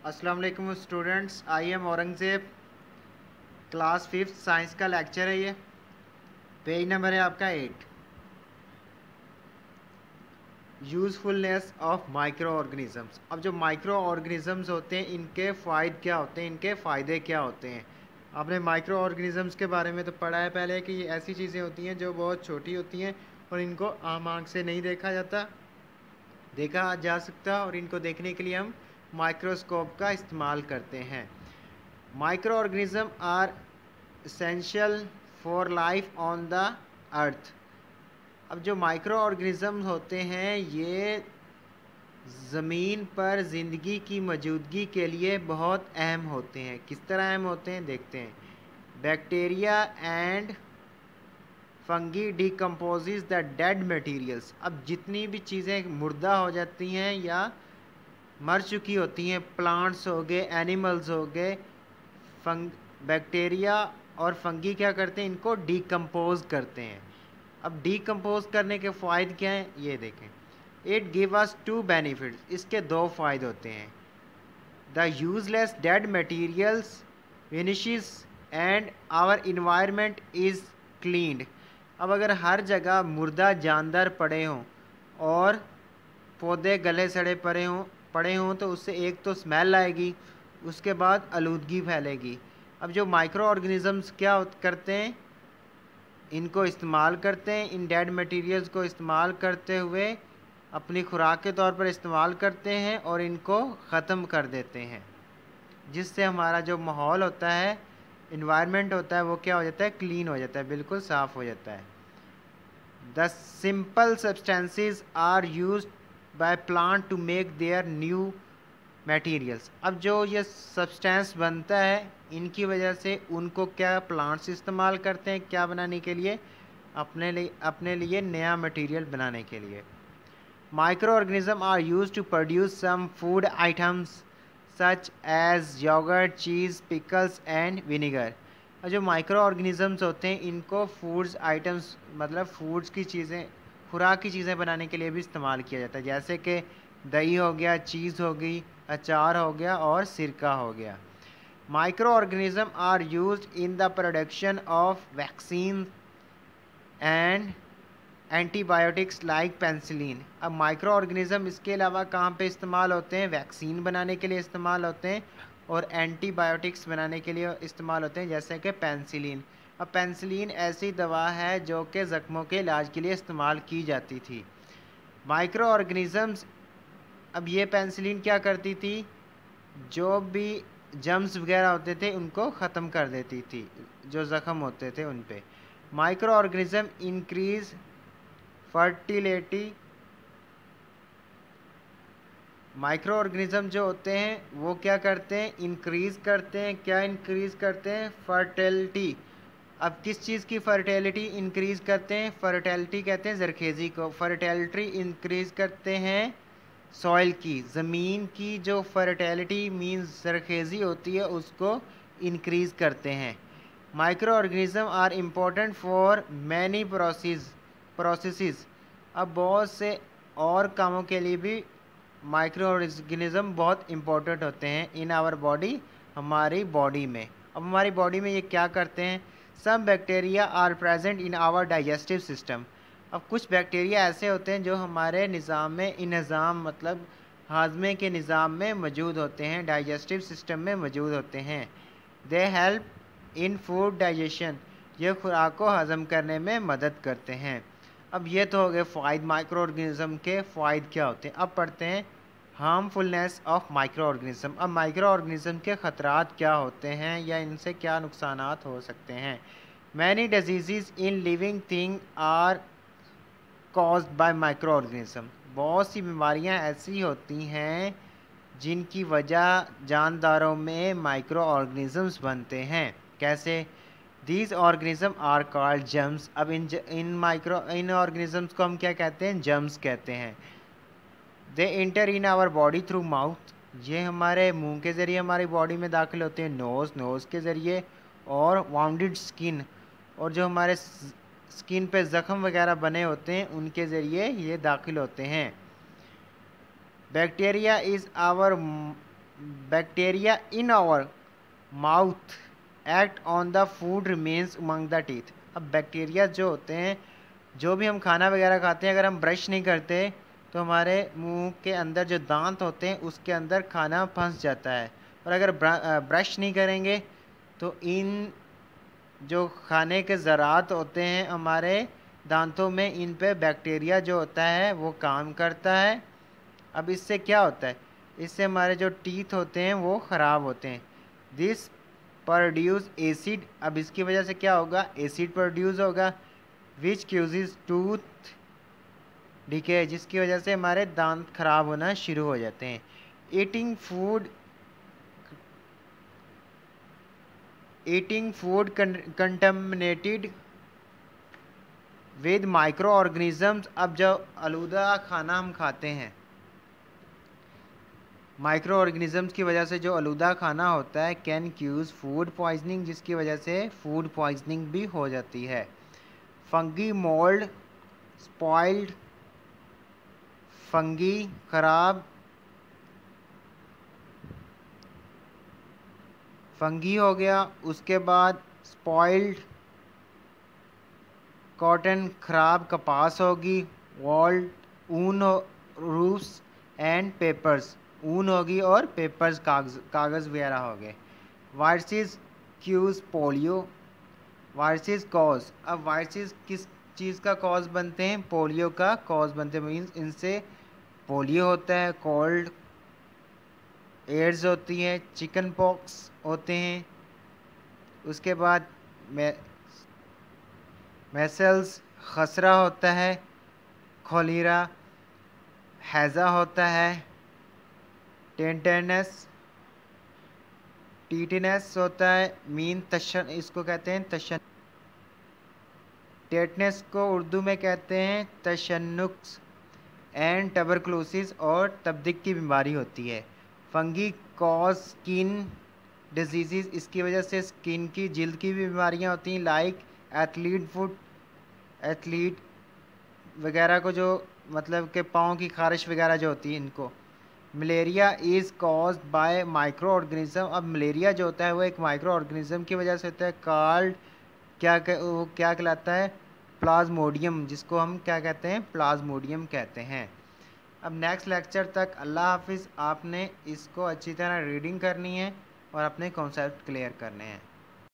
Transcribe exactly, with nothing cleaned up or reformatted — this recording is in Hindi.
अस्सलाम वालेकुम students, I am Aurangzeb. Class fifth science का लेक्चर है ये। पेज नंबर है आपका eight. Usefulness of micro organisms. अब जो माइक्रो ऑर्गेनिज़म्स होते हैं इनके फ़ायदे क्या होते हैं, इनके फ़ायदे क्या होते हैं। आपने माइक्रो ऑर्गेनिज़म्स के बारे में तो पढ़ा है पहले कि ये ऐसी चीज़ें होती हैं जो बहुत छोटी होती हैं और इनको आम आँख से नहीं देखा जाता देखा जा सकता और इनको देखने के लिए हम माइक्रोस्कोप का इस्तेमाल करते हैं। Micro organism are essential for life on the earth. अब जो माइक्रो ऑर्गेनिज्म होते हैं ये ज़मीन पर ज़िंदगी की मौजूदगी के लिए बहुत अहम होते हैं। किस तरह अहम होते हैं देखते हैं। Bacteria and fungi decomposes the dead materials. अब जितनी भी चीज़ें मुर्दा हो जाती हैं या मर चुकी होती हैं, प्लांट्स हो गए, एनिमल्स हो गए, फंग बैक्टीरिया और फंगी क्या करते हैं, इनको डिकम्पोज करते हैं। अब डिकम्पोज करने के फ़ायदे क्या हैं ये देखें। It give us two benefits. इसके दो फ़ायदे होते हैं। The useless dead materials finishes and our environment is cleaned. अब अगर हर जगह मुर्दा जानदार पड़े हों और पौधे गले सड़े पड़े हों पड़े हों तो उससे एक तो स्मेल आएगी, उसके बाद आलूदगी फैलेगी। अब जो माइक्रो ऑर्गेनिज़म्स क्या करते हैं, इनको इस्तेमाल करते हैं, इन डेड मटेरियल्स को इस्तेमाल करते हुए अपनी खुराक के तौर पर इस्तेमाल करते हैं और इनको ख़त्म कर देते हैं, जिससे हमारा जो माहौल होता है, इन्वायरमेंट होता है, वो क्या हो जाता है, क्लीन हो जाता है, बिल्कुल साफ़ हो जाता है। The simple substances are used by plant to make their new materials. अब जो ये सब्सटेंस बनता है इनकी वजह से उनको क्या प्लांट्स इस्तेमाल करते हैं, क्या बनाने के लिए, अपने लिए अपने लिए नया मटेरियल बनाने के लिए। Micro organism are used to produce some food items such as yoghurt, cheese, pickles and vinegar. और जो माइक्रो ऑर्गेनिज़म्स होते हैं इनको फूड्स आइटम्स मतलब फूड्स की चीज़ें, खुराक की चीज़ें बनाने के लिए भी इस्तेमाल किया जाता है, जैसे कि दही हो गया, चीज़ हो गई, अचार हो गया और सिरका हो गया। Micro organism are used in the production of vaccine and antibiotics like penicillin. अब माइक्रो ऑर्गेनिज्म इसके अलावा कहाँ पे इस्तेमाल होते हैं, वैक्सीन बनाने के लिए इस्तेमाल होते हैं और एंटीबायोटिक्स बनाने के लिए इस्तेमाल होते हैं, जैसे कि पेंसिलिन। अब पेंसिलिन ऐसी दवा है जो कि ज़ख्मों के इलाज के लिए इस्तेमाल की जाती थी। माइक्रो ऑर्गेनिज़म्स, अब ये पेंसिलिन क्या करती थी, जो भी जम्स वगैरह होते थे उनको ख़त्म कर देती थी, जो ज़ख़म होते थे उन पे। Micro organism increase fertility. Micro organism जो होते हैं वो क्या करते हैं, इंक्रीज़ करते हैं, क्या इंक्रीज़ करते हैं, फर्टिलिटी। अब किस चीज़ की फर्टिलिटी इंक्रीज़ करते हैं, फर्टिलिटी कहते हैं ज़रखेज़ी को। फर्टिलिटी इंक्रीज़ करते हैं सॉइल की, ज़मीन की जो फर्टिलिटी मीन्स ज़रखेज़ी होती है उसको इंक्रीज़ करते हैं। Micro organism are important for many process processes. अब बहुत से और कामों के लिए भी माइक्रो ऑर्गेनिज़म बहुत इम्पोर्टेंट होते हैं इन आवर बॉडी, हमारी बॉडी में। अब हमारी बॉडी में ये क्या करते हैं, some bacteria are present in our digestive system. अब कुछ बैक्टीरिया ऐसे होते हैं जो हमारे निज़ाम में, इंतज़ाम मतलब हाजमे के निज़ाम में मौजूद होते हैं, डाइजेस्टिव सिस्टम में मौजूद होते हैं। They help in food digestion, ये खुराक को हज़म करने में मदद करते हैं। अब ये तो हो गए फ़ायदे, माइक्रो ऑर्गेनिज़म के फ़ायदे क्या होते हैं। अब पढ़ते हैं हार्मफुलनेस ऑफ माइक्रो ऑर्गेनिज़म। अब माइक्रो ऑर्गेनिज़म के ख़तरात क्या होते हैं या इनसे क्या नुकसानात हो सकते हैं। Many disease in living thing are caused by micro organism. बहुत सी बीमारियां ऐसी होती हैं जिनकी वजह जानदारों में माइक्रो ऑर्गेनिज़म्स बनते हैं। कैसे, these organism are called germs. अब इन इन माइक्रो इन ऑर्गेनिज़म्स को हम क्या कहते हैं, जर्म्स कहते हैं। They enter in our body through mouth, ये हमारे मुंह के ज़रिए हमारी बॉडी में दाखिल होते हैं, नोज़ नोज़ के ज़रिए, और वाउंडेड स्किन, और जो हमारे स्किन पे ज़ख़म वगैरह बने होते हैं उनके ज़रिए ये दाखिल होते हैं। Bacteria is our bacteria in our mouth act on the food remains among the teeth. अब बैक्टीरिया जो होते हैं, जो भी हम खाना वगैरह खाते हैं, अगर हम ब्रश नहीं करते तो हमारे मुंह के अंदर जो दांत होते हैं उसके अंदर खाना फंस जाता है। और अगर ब्रश नहीं करेंगे तो इन जो खाने के ज़रात होते हैं हमारे दांतों में, इन पे बैक्टीरिया जो होता है वो काम करता है। अब इससे क्या होता है, इससे हमारे जो टीथ होते हैं वो ख़राब होते हैं। This produce acid. अब इसकी वजह से क्या होगा, एसिड प्रोड्यूस होगा विच क्यूजेज टूथ डिके, जिसकी वजह से हमारे दांत खराब होना शुरू हो जाते हैं। Eating food eating food contaminated with micro organisms. अब जब आलूदा खाना हम खाते हैं, माइक्रो ऑर्गेनिजम्स की वजह से जो आलूदा खाना होता है, कैन क्यूज फूड पॉइजनिंग, जिसकी वजह से फूड पॉइजनिंग भी हो जाती है। फंगी मोल्ड स्पॉइल्ड, फंगी खराब, फंगी हो गया। उसके बाद स्पॉइल्ड कॉटन, खराब कपास होगी। वॉल्ड ऊन, रूफ्स एंड पेपर्स, ऊन होगी और पेपर्स कागज कागज़ वगैरह हो गए। Viruses cause polio, viruses cause. अब वायरसेस किस चीज़ का कॉज बनते हैं, पोलियो का कॉज बनते हैं। मीन्स इनसे पोलियो होता है, कोल्ड, एड्स होती है, चिकन पॉक्स होते हैं। उसके बाद मैसल्स, खसरा होता है, खोलीरा, हैज़ा होता है, टेंटेनस, टीटेनस होता है। मीन तशन, इसको कहते हैं तशन। टेटनस को उर्दू में कहते हैं तशन्नुक्स। एंड टबरक्लोसिस, और तबदिक की बीमारी होती है। फंगी कॉज स्किन डिजीज़, इसकी वजह से स्किन की, जिल्द की भी बीमारियां होती हैं। लाइक एथलीट फुट, एथलीट वगैरह को, जो मतलब के पाँव की खारिश वगैरह जो होती है इनको। Malaria is caused by micro organism. अब मलेरिया जो होता है वो एक माइक्रो ऑर्गेनिज्म की वजह से होता है। कॉल्ड क्या कह, वो क्या कहलाता है, प्लाज्मोडियम, जिसको हम क्या कहते हैं, प्लाज्मोडियम कहते हैं। अब नेक्स्ट लेक्चर तक अल्लाह हाफिज़। आपने इसको अच्छी तरह रीडिंग करनी है और अपने कॉन्सेप्ट क्लियर करने हैं।